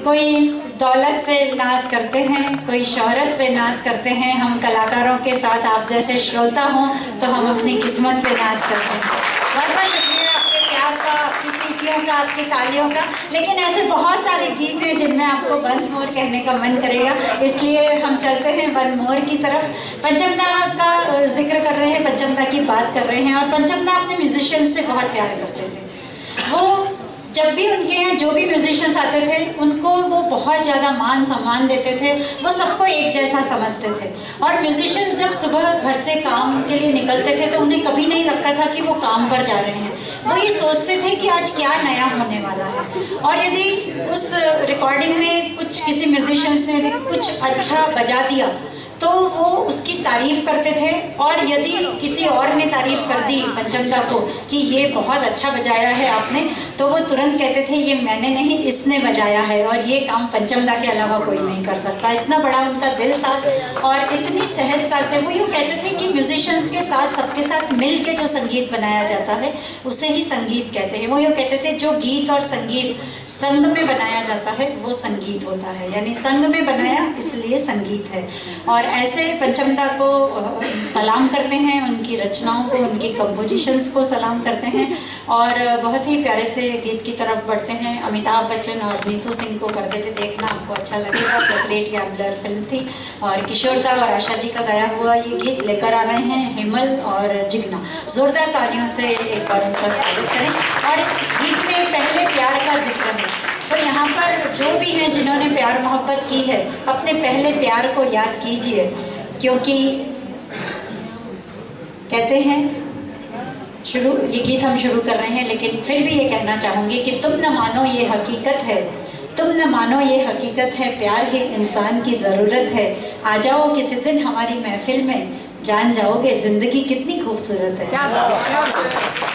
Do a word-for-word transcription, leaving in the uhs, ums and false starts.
कोई दौलत पे नाज करते हैं, कोई शोहरत पे नाज करते हैं। हम कलाकारों के साथ आप जैसे श्रोता हों तो हम अपनी किस्मत पे नाज करते हैं। बहुत बहुत शुक्रिया आपके प्यार का, आपकी सीटियों का, आपकी तालियों का। लेकिन ऐसे बहुत सारे गीत हैं जिनमें आपको वंस मोर कहने का मन करेगा, इसलिए हम चलते हैं वन मोर की तरफ। पंचमदा का जिक्र कर रहे हैं, पंचमदा की बात कर रहे हैं, और पंचमदा अपने म्यूजिशियंस से बहुत प्यार करते थे। वो जब भी उनके यहाँ जो भी म्यूजिशियंस आते थे उनको वो बहुत ज़्यादा मान सम्मान देते थे, वो सबको एक जैसा समझते थे। और म्यूजिशियंस जब सुबह घर से काम के लिए निकलते थे तो उन्हें कभी नहीं लगता था कि वो काम पर जा रहे हैं, वो ये सोचते थे कि आज क्या नया होने वाला है। और यदि उस रिकॉर्डिंग में कुछ किसी म्यूजिशियंस ने यदि कुछ अच्छा बजा दिया तो वो उसकी तारीफ करते थे, और यदि किसी और ने तारीफ कर दी पंचमदा को कि ये बहुत अच्छा बजाया है आपने, तो वो तुरंत कहते थे ये मैंने नहीं, इसने बजाया है, और ये काम पंचमदा के अलावा कोई नहीं कर सकता। इतना बड़ा उनका दिल था और इतनी सहजता से वो यूँ कहते थे कि म्यूजिशियंस के साथ, सबके साथ मिल के जो संगीत बनाया जाता है उसे ही संगीत कहते हैं। वो यूँ कहते थे जो गीत और संगीत संग में बनाया जाता है वो संगीत होता है, यानी संग में बनाया इसलिए संगीत है। और ऐसे पंचमदा को सलाम करते हैं, उनकी रचनाओं को, उनकी कंपोजिशंस को सलाम करते हैं, और बहुत ही प्यारे से गीत की तरफ बढ़ते हैं। अमिताभ बच्चन और नीतू सिंह को करते हुए देखना आपको अच्छा लगेगा। पेपलेट गैम्बलर फिल्म थी, और किशोरदा और आशा जी का गाया हुआ ये गीत लेकर आ रहे हैं हेमल और जिग्ना। जोरदार तालियों से एक बार उनका स्वागत करें। और इस गीत में पहले प्यार का जिक्र है, तो यहाँ पर जो भी हैं जिन्होंने प्यार मोहब्बत की है, अपने पहले प्यार को याद कीजिए, क्योंकि कहते हैं शुरू ये गीत हम शुरू कर रहे हैं, लेकिन फिर भी ये कहना चाहूँगी कि तुम न मानो ये हकीकत है, तुम न मानो ये हकीकत है, प्यार ही इंसान की ज़रूरत है। आ जाओ किसी दिन हमारी महफिल में, जान जाओगे ज़िंदगी कितनी खूबसूरत है। क्या बात है, क्या बात है।